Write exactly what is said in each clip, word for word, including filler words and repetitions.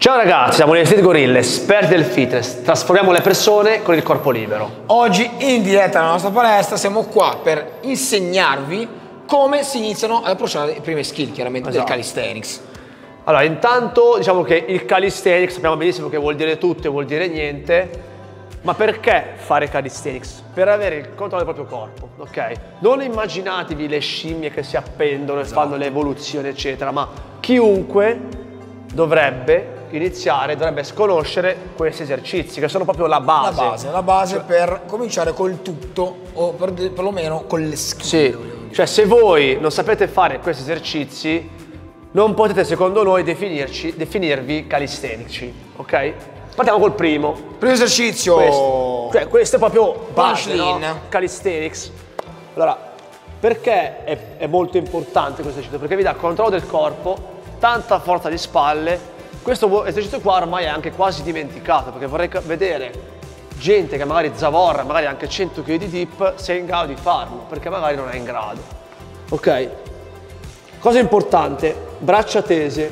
Ciao ragazzi, siamo gli Street Gorilla, esperti del fitness, trasformiamo le persone con il corpo libero. Oggi in diretta alla nostra palestra siamo qua per insegnarvi come si iniziano ad approcciare le prime skill, chiaramente, esatto, del calisthenics. Allora, intanto diciamo che il calisthenics sappiamo benissimo che vuol dire tutto e vuol dire niente, ma perché fare calisthenics? Per avere il controllo del proprio corpo, ok? Non immaginatevi le scimmie che si appendono, esatto, e fanno le evoluzioni eccetera, ma chiunque dovrebbe iniziare, dovrebbe sconoscere questi esercizi che sono proprio la base. La base, la base cioè, per cominciare col tutto o per, perlomeno con le skill. Sì, cioè se voi non sapete fare questi esercizi non potete secondo noi definirci, definirvi calistenici, ok? Partiamo col primo. Primo esercizio. Questo, cioè questo è proprio base, no? Lean. Calisthenics. Allora, perché è, è molto importante questo esercizio? Perché vi dà controllo del corpo, tanta forza di spalle. Questo esercizio qua ormai è anche quasi dimenticato, perché vorrei vedere gente che magari zavorra, magari anche cento chilogrammi di dip, se è in grado di farlo, perché magari non è in grado. Ok? Cosa importante, braccia tese,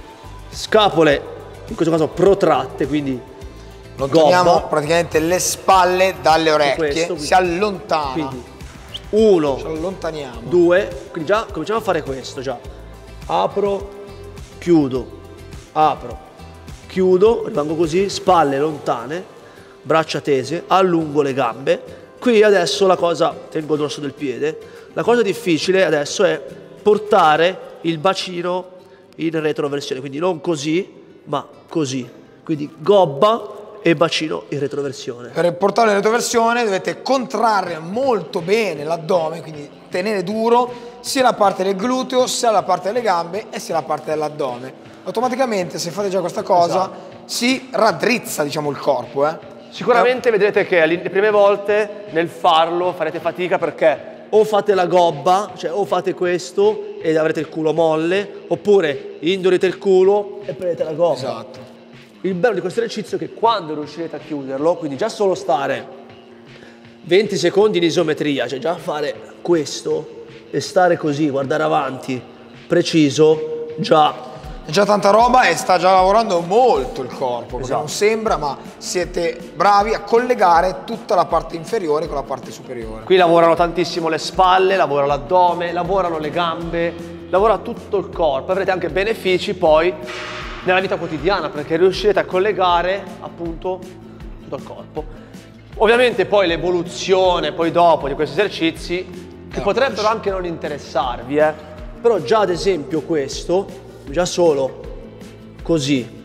scapole, in questo caso protratte, quindi allontaniamo gobba. Praticamente le spalle dalle orecchie, Questo, quindi, si allontana. Quindi, uno, ci allontaniamo. Due, quindi già cominciamo a fare questo, già. Apro, chiudo. Apro, chiudo, rimango così, spalle lontane, braccia tese, allungo le gambe. Qui adesso la cosa, tengo il dorso del piede, la cosa difficile adesso è portare il bacino in retroversione, quindi non così, ma così. Quindi gobba e bacino in retroversione. Per portare in retroversione dovete contrarre molto bene l'addome, quindi tenere duro sia la parte del gluteo, sia la parte delle gambe e sia la parte dell'addome. Automaticamente, se fate già questa cosa, esatto, si raddrizza, diciamo, il corpo. Eh. Sicuramente eh. vedrete che le prime volte nel farlo farete fatica perché o fate la gobba, cioè o fate questo e avrete il culo molle, oppure indurite il culo e prendete la gobba. Esatto. Il bello di questo esercizio è che quando riuscirete a chiuderlo, quindi già solo stare venti secondi in isometria, cioè già fare questo e stare così, guardare avanti, preciso, già è già tanta roba e sta già lavorando molto il corpo, perché esatto, non sembra, ma siete bravi a collegare tutta la parte inferiore con la parte superiore. Qui lavorano tantissimo le spalle, lavora l'addome, lavorano le gambe, lavora tutto il corpo. Avrete anche benefici poi nella vita quotidiana perché riuscirete a collegare appunto tutto il corpo. Ovviamente poi l'evoluzione poi dopo di questi esercizi che potrebbero anche non interessarvi, eh? Però già ad esempio questo, già solo così,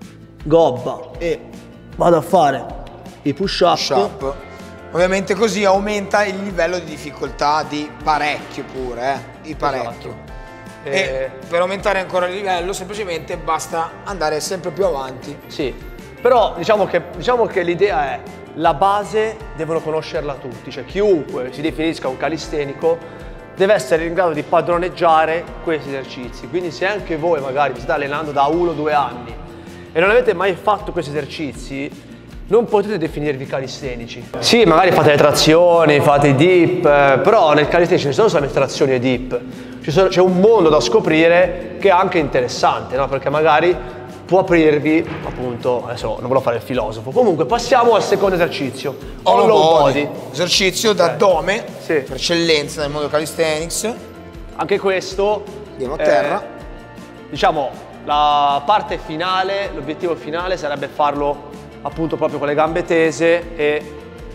gobba e vado a fare i push up. Push up. Ovviamente così aumenta il livello di difficoltà di parecchio pure, eh? Di parecchio. Esatto. E eh, per aumentare ancora il livello semplicemente basta andare sempre più avanti. Sì, però diciamo che, diciamo che l'idea è la base devono conoscerla tutti, cioè chiunque si definisca un calistenico deve essere in grado di padroneggiare questi esercizi. Quindi se anche voi magari vi state allenando da uno o due anni e non avete mai fatto questi esercizi, non potete definirvi calistenici. Sì, magari fate le trazioni, fate i dip, però nel calisthenics non sono solamente trazioni e dip. C'è un mondo da scoprire che è anche interessante, no? Perché magari può aprirvi, appunto, adesso non voglio fare il filosofo. Comunque passiamo al secondo esercizio, hollow body. body. Esercizio d'addome, sì, per eccellenza nel mondo calisthenics. Anche questo, andiamo a terra. Eh, diciamo, la parte finale, l'obiettivo finale sarebbe farlo appunto proprio con le gambe tese e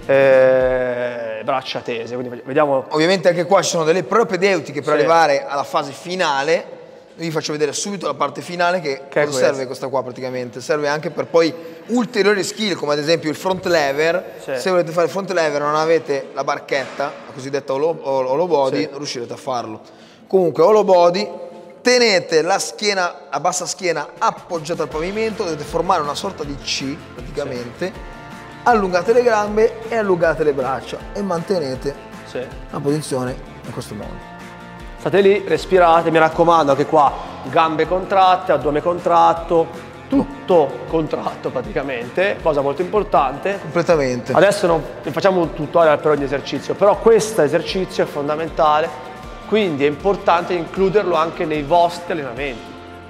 eh, braccia tese. Quindi vediamo. Ovviamente anche qua ci sono delle propedeutiche per, sì, arrivare alla fase finale. Vi faccio vedere subito la parte finale che, che cosa serve questa qua praticamente. Serve anche per poi ulteriori skill come ad esempio il front lever. Sì. Se volete fare il front lever e non avete la barchetta, la cosiddetta hollow, hollow body, sì, non riuscirete a farlo. Comunque hollow body, tenete la schiena, la bassa schiena appoggiata al pavimento, dovete formare una sorta di C praticamente. Sì. Allungate le gambe e allungate le braccia e mantenete, sì, la posizione in questo modo. State lì, respirate, mi raccomando, anche qua gambe contratte, addome contratto, tutto contratto praticamente, cosa molto importante. Completamente. Adesso non facciamo un tutorial per ogni esercizio, però questo esercizio è fondamentale, quindi è importante includerlo anche nei vostri allenamenti.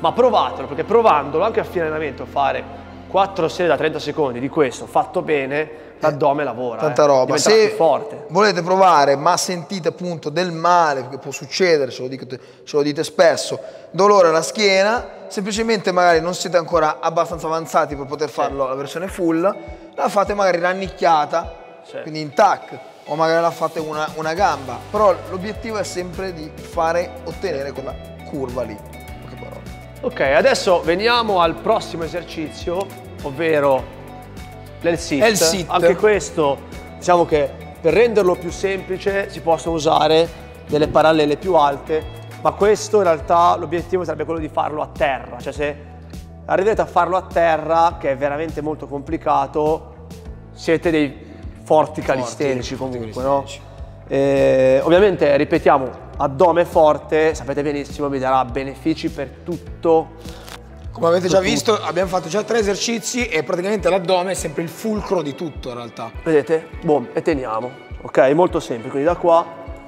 ma provatelo, perché provandolo anche a fine allenamento, fare quattro serie da trenta secondi di questo fatto bene, l'addome lavora, tanta eh. roba. Diventa Se più forte. volete provare ma sentite appunto del male, perché può succedere, ce lo, dite, ce lo dite spesso, dolore alla schiena, semplicemente magari non siete ancora abbastanza avanzati per poter farlo, sì, la versione full, la fate magari rannicchiata, sì, quindi in tac, o magari la fate una, una gamba, però l'obiettivo è sempre di fare, ottenere quella curva lì. Ok, adesso veniamo al prossimo esercizio, ovvero l'L sit. sit. Anche questo, diciamo che per renderlo più semplice si possono usare delle parallele più alte, ma questo in realtà l'obiettivo sarebbe quello di farlo a terra, cioè se arrivate a farlo a terra, che è veramente molto complicato, siete dei forti calistenici forti, comunque, calistenici. no? E, ovviamente, ripetiamo, addome forte, sapete benissimo, vi darà benefici per tutto. Come avete già visto, abbiamo fatto già tre esercizi e praticamente l'addome è sempre il fulcro di tutto in realtà. Vedete? Boom, e teniamo. Ok, molto semplice, quindi da qua.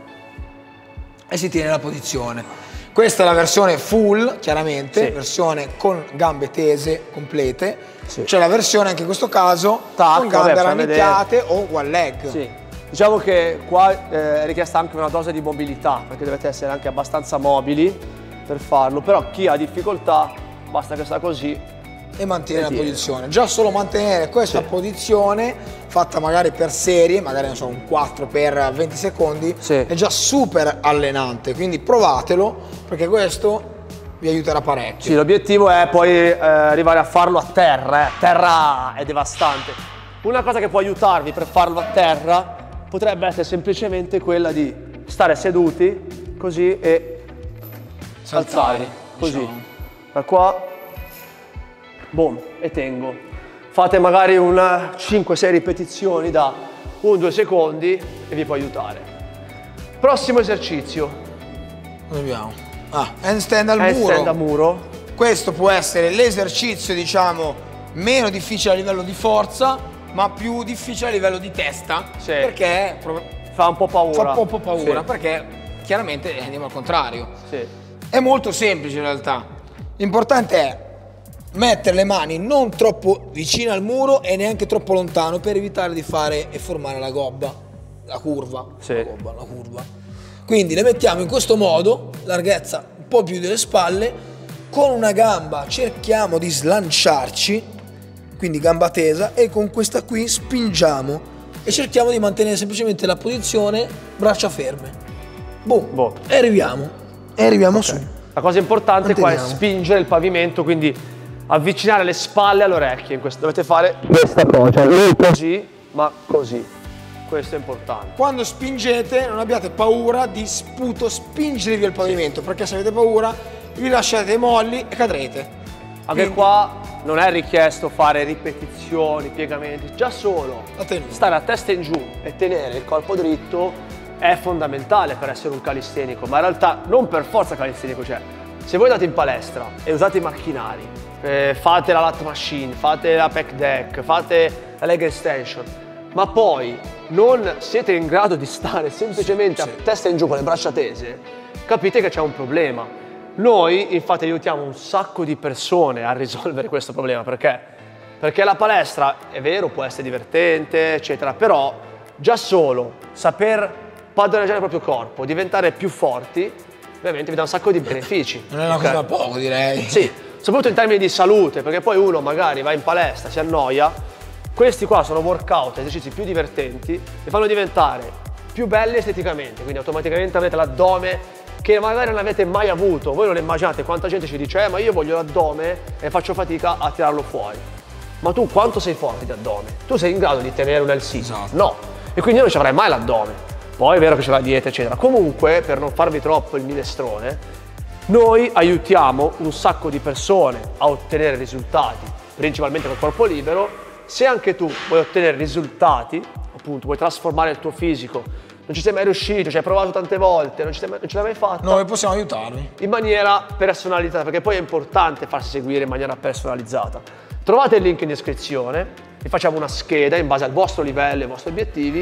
E si tiene la posizione. Questa è la versione full, chiaramente, sì, versione con gambe tese, complete. Sì. C'è la versione, anche in questo caso, Tac, con gambe vabbè, rannicchiate o one leg. Sì. Diciamo che qua eh, è richiesta anche una dose di mobilità, perché dovete essere anche abbastanza mobili per farlo, però chi ha difficoltà basta che sta così e mantenere la posizione. Già solo mantenere questa, sì, posizione fatta magari per serie, magari non so, un quattro per venti secondi, sì, è già super allenante, quindi provatelo perché questo vi aiuterà parecchio. Sì, l'obiettivo è poi eh, arrivare a farlo a terra, eh. A terra è devastante. Una cosa che può aiutarvi per farlo a terra potrebbe essere semplicemente quella di stare seduti così e saltare, alzarvi, così, diciamo, da qua, boom, e tengo. Fate magari una cinque sei ripetizioni da uno due secondi e vi può aiutare. Prossimo esercizio. Dove abbiamo? Ah, handstand al handstand muro. Handstand a muro. Questo può essere l'esercizio, diciamo, meno difficile a livello di forza, ma più difficile a livello di testa, sì, perché fa un po' paura. Fa un po' paura, sì, perché chiaramente andiamo al contrario. Sì. È molto semplice in realtà. L'importante è mettere le mani non troppo vicine al muro e neanche troppo lontano per evitare di fare e formare la gobba, la curva. Sì. La gobba, la curva. Quindi le mettiamo in questo modo, larghezza un po' più delle spalle, con una gamba cerchiamo di slanciarci, quindi gamba tesa, e con questa qui spingiamo e cerchiamo di mantenere semplicemente la posizione, braccia ferme. Boom. Boh. E arriviamo, e arriviamo okay. su. La cosa importante Manteniamo. qua è spingere il pavimento, quindi avvicinare le spalle alle orecchie. In questo dovete fare questa cosa, non così, ma così. Questo è importante. Quando spingete non abbiate paura di sputo, spingere via il pavimento, sì, perché se avete paura vi lasciate molli e cadrete. Anche Quindi, qua non è richiesto fare ripetizioni, piegamenti, già solo stare a testa in giù e tenere il corpo dritto è fondamentale per essere un calistenico, ma in realtà non per forza calistenico, cioè se voi andate in palestra e usate i macchinari, eh, fate la lat machine, fate la pec deck, fate la leg extension, ma poi non siete in grado di stare semplicemente sì, a testa in giù con le braccia tese, capite che c'è un problema. Noi infatti aiutiamo un sacco di persone a risolvere questo problema, perché? Perché la palestra, è vero, può essere divertente, eccetera, però già solo saper padroneggiare il proprio corpo, diventare più forti, ovviamente vi dà un sacco di benefici. Non è una okay? cosa da poco, direi. Sì, soprattutto in termini di salute, perché poi uno magari va in palestra, si annoia, questi qua sono workout, esercizi più divertenti, li fanno diventare più belli esteticamente, quindi automaticamente avete l'addome che magari non avete mai avuto. Voi non immaginate quanta gente ci dice eh, ma io voglio l'addome e faccio fatica a tirarlo fuori. Ma tu quanto sei forte di addome? Tu sei in grado di tenere un L sit? Esatto. No. E quindi non ci avrai mai l'addome. Poi è vero che c'è la dieta eccetera. Comunque, per non farvi troppo il minestrone, noi aiutiamo un sacco di persone a ottenere risultati, principalmente col corpo libero. Se anche tu vuoi ottenere risultati, appunto vuoi trasformare il tuo fisico, non ci sei mai riuscito, ci hai provato tante volte, non, ci sei mai, non ce l'hai mai fatta. Noi possiamo aiutarvi. In maniera personalizzata, perché poi è importante farsi seguire in maniera personalizzata. Trovate il link in descrizione, vi facciamo una scheda in base al vostro livello e ai vostri obiettivi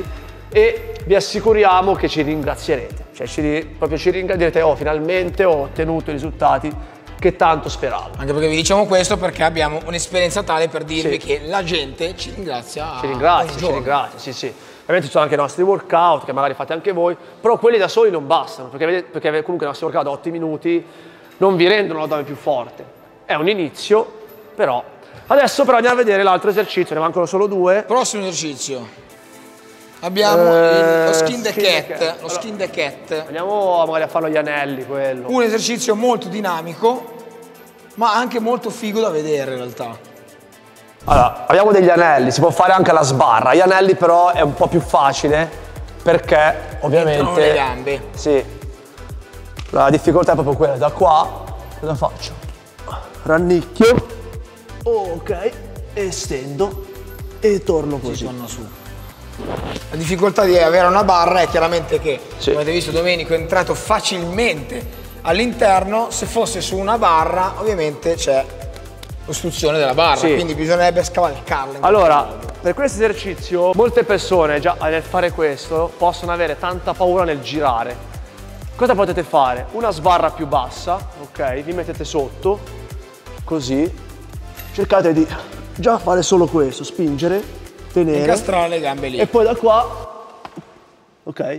e vi assicuriamo che ci ringrazierete. Cioè ci, proprio ci ringrazierete, oh finalmente ho ottenuto i risultati che tanto speravo. Anche perché vi diciamo questo perché abbiamo un'esperienza tale per dirvi Sì. che la gente ci ringrazia. Ci ringrazia, ci ringrazia, sì sì. Ovviamente ci sono anche i nostri workout che magari fate anche voi, però quelli da soli non bastano, perché, vedete, perché comunque i nostri workout da otto minuti non vi rendono l'addome più forte. È un inizio, però. Adesso però andiamo a vedere l'altro esercizio, ne mancano solo due. Prossimo esercizio. Abbiamo Eh, il, lo skin the skin cat, the cat. lo Allora, skin the cat. Andiamo a magari a farlo agli anelli, quello. Un esercizio molto dinamico, ma anche molto figo da vedere in realtà. Allora, abbiamo degli anelli, si può fare anche alla sbarra. Gli anelli però è un po' più facile perché ovviamente... Entrano le gambe. Sì. La difficoltà è proprio quella. Da qua cosa faccio? Rannicchio. Ok. Estendo e torno così. Si torna su. La difficoltà di avere una barra è chiaramente che, Sì. come avete visto Domenico è entrato facilmente all'interno, se fosse su una barra ovviamente c'è l'ostruzione della barra, Sì. quindi bisognerebbe scavalcarla. Allora, per questo esercizio molte persone già nel fare questo possono avere tanta paura nel girare. Cosa potete fare? Una sbarra più bassa, ok? Vi mettete sotto, così. Cercate di già fare solo questo, spingere, tenere. Incastrare le gambe lì. E poi da qua, ok?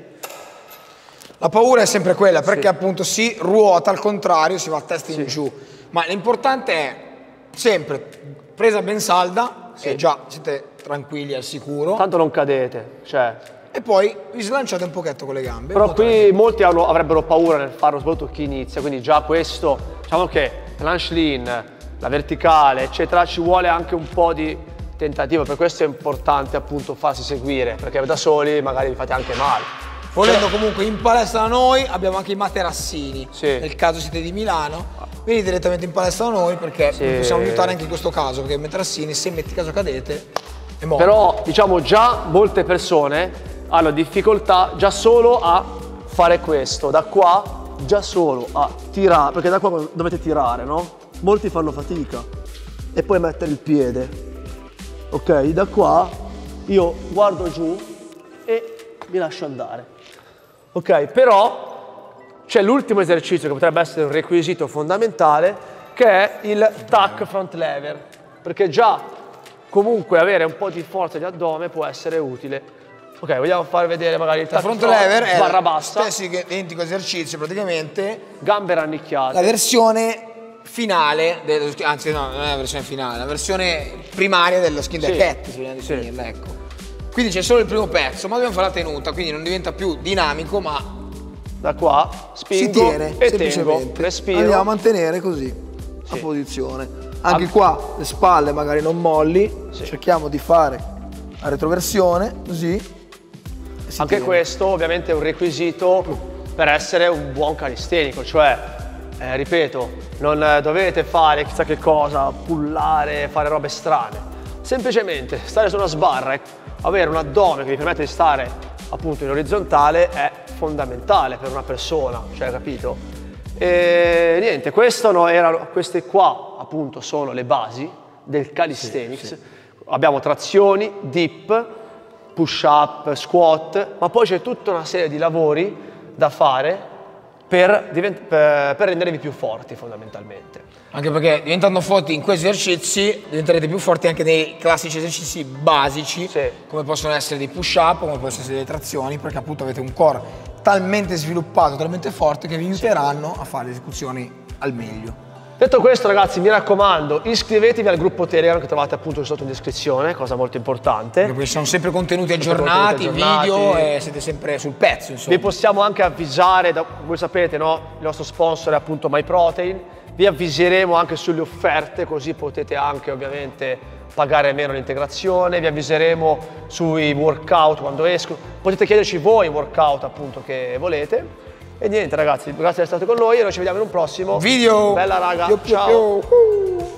La paura è sempre quella, perché Sì. appunto si ruota al contrario, si va a testa in giù. Ma l'importante è sempre presa ben salda, Sì. e già siete tranquilli al sicuro, Tanto non cadete, cioè. e poi vi slanciate un pochetto con le gambe. Però in modo qui molti hanno- avrebbero paura nel farlo, soprattutto chi inizia, quindi già questo, diciamo che planche lean, la verticale, eccetera, ci vuole anche un po' di tentativo, per questo è importante appunto farsi seguire, perché da soli magari vi fate anche male. Volendo comunque in palestra da noi abbiamo anche i materassini, Sì. nel caso siete di Milano, venite direttamente in palestra da noi perché Sì. vi possiamo aiutare anche in questo caso, perché i materassini se metti caso cadete è morto. Però diciamo già molte persone hanno difficoltà già solo a fare questo, da qua già solo a tirare, perché da qua dovete tirare, no? Molti fanno fatica e poi mettere il piede, ok? Da qua io guardo giù e mi lascio andare, ok? Però c'è l'ultimo esercizio che potrebbe essere un requisito fondamentale, che è il tuck front lever, perché già comunque avere un po' di forza di addome può essere utile. Ok, vogliamo far vedere magari il La tuck front front, lever è barra lo bassa, stesso identico esercizio praticamente, gambe rannicchiate. la versione finale, dello, anzi no, non è la versione finale, la versione primaria dello skin the Sì. cat, se vogliamo Sì. definirla, ecco. Quindi c'è solo il primo pezzo, ma dobbiamo fare la tenuta, quindi non diventa più dinamico, ma Da qua Si spingo tiene e tengo, semplicemente. respiro. Andiamo a mantenere così la Sì. posizione. Anche Am- qua le spalle magari non molli, Sì. cerchiamo di fare la retroversione così. e si Anche tiene. questo ovviamente è un requisito per essere un buon calistenico, cioè, eh, ripeto, non eh, dovete fare chissà che cosa, pullare, fare robe strane. Semplicemente stare su una sbarra e avere un addome che vi permette di stare appunto in orizzontale è fondamentale per una persona, cioè, capito? E niente, questo no, erano, queste qua appunto sono le basi del calisthenics. Sì, sì. Abbiamo trazioni, dip, push up, squat, ma poi c'è tutta una serie di lavori da fare per, divent- per, per rendervi più forti fondamentalmente. anche perché diventando forti in questi esercizi diventerete più forti anche nei classici esercizi basici, Sì. come possono essere dei push up, come possono essere delle trazioni, perché appunto avete un core talmente sviluppato, talmente forte che vi aiuteranno a fare le esecuzioni al meglio. Detto questo, ragazzi, mi raccomando, iscrivetevi al gruppo Telegram che trovate appunto sotto in descrizione, cosa molto importante. Perché ci sono sempre contenuti Sempre aggiornati, contenuti aggiornati. video e siete sempre sul pezzo, insomma. Vi possiamo anche avvisare, da- voi sapete, no? Il nostro sponsor è appunto MyProtein. Vi avviseremo anche sulle offerte, così potete anche ovviamente pagare meno l'integrazione. Vi avviseremo sui workout quando escono. Potete chiederci voi i workout appunto che volete. E niente ragazzi, grazie di essere stati con noi e noi ci vediamo in un prossimo Video. Bella raga, Piu, più, ciao. più.